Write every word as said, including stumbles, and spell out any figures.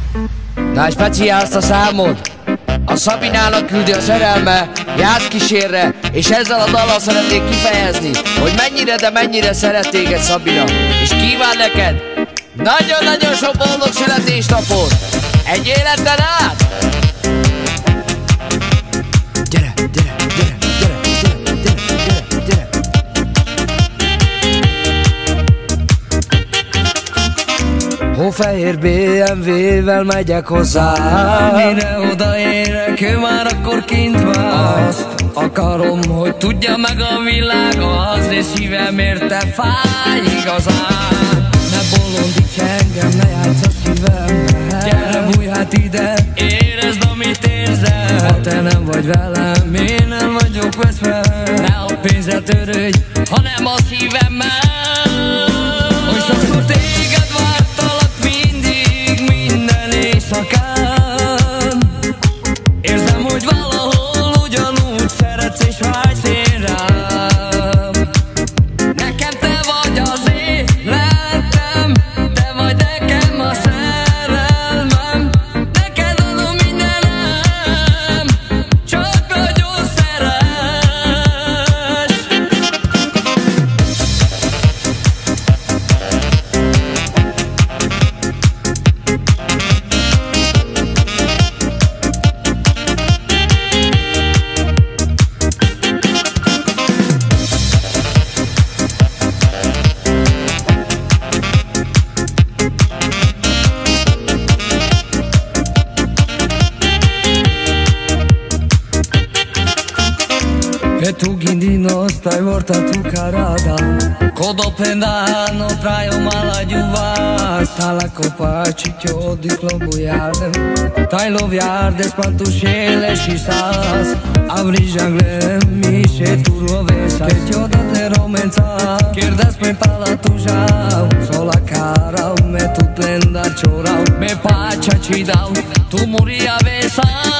Na, egy speciál azt a számot a Szabinának küldi a szerelme Jász kísérre, és ezzel a dallal szeretnék kifejezni, hogy mennyire, de mennyire szeret téged Szabina, és kíván neked nagyon-nagyon sok boldog születésnapot egy életen át! Gyere, gyere, gyere, gyere, gyere, gyere, gyere, gyere. Hófehér bé em vé-vel megyek hozzá, mire odaérek, ő már akkor kint vár. Azt akarom, hogy tudja meg a világ az, és szívem érte fáj igazán. Ne bolondíts engem, ne játsz a szívemmel, gyere bújj hát ide, érezd amit érzel. Ha te nem vagy velem, én nem vagyok veszve. Ne a pénzzel törődj, hanem a szívemmel. Hogy sokszor téged vártalak mindig, minden éjszakán. Érzem, hogy valahol ugyanúgy szeretsz és vágysz én rám. Nekem te vagy az életem, te vagy nekem a szerelmem. Neked adom mindenem, csak nagyon szeress. E tu quindi non stai morta tu carada, codo pendano traio mala giuva. Sta la copa ciccio di clubu iarde, tai loviarde spantuscele și sas. Avri jungle mi și tu rovesa, che ti ho dato romenza, chiar despre pala tu jau. Sola cara me tu plenda ciorau, me pacea ci dau, tu muri avesa.